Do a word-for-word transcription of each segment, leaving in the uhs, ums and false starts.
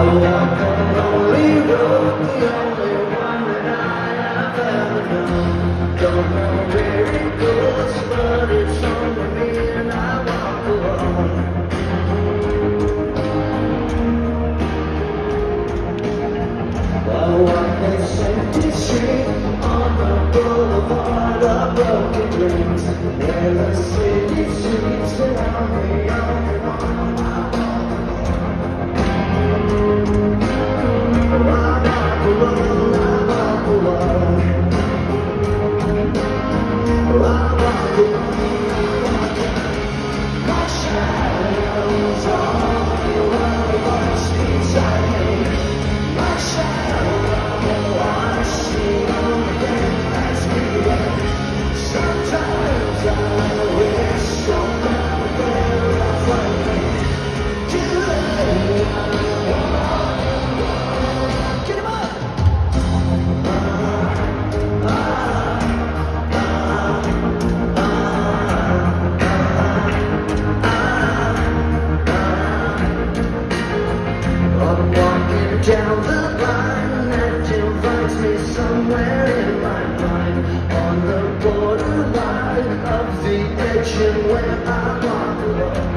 walk a lonely road, the only one that I have ever known. Don't know where it goes, but it's only me and I walk alone. I walk this empty street on the Boulevard of Broken Dreams, where the city streets and I'm the only one. Down the line that invites me somewhere in my mind, on the borderline of the edge and where I walk alone.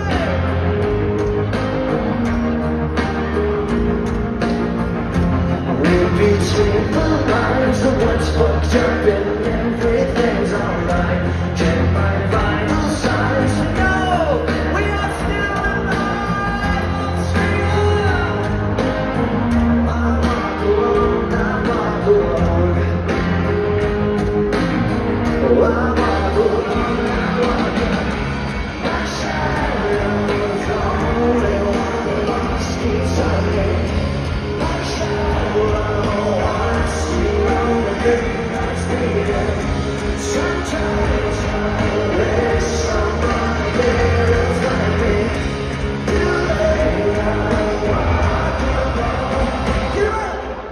In between the lines of what's fucked up and everything's alright. Check my vital signs. No, we are still alive. Straight up. I walk alone, I walk alone. Oh, I walk alone, I walk alone. My shadow's the only one that lost inside me. My shadow, I see only thing that's needed. Sometimes I wish somebody there like me. Too late, I walk alone. Get up!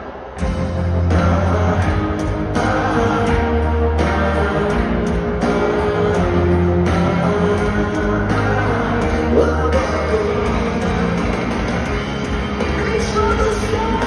Reach for the sky!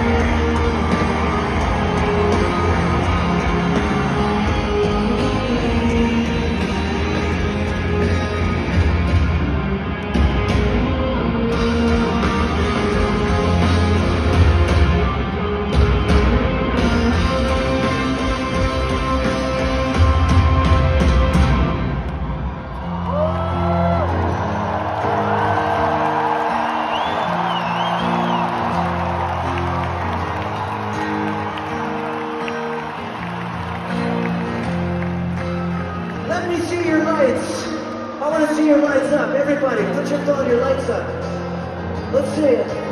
Let me see your lights. I want to see your lights up. Everybody, put your phone, your lights up. Let's see it.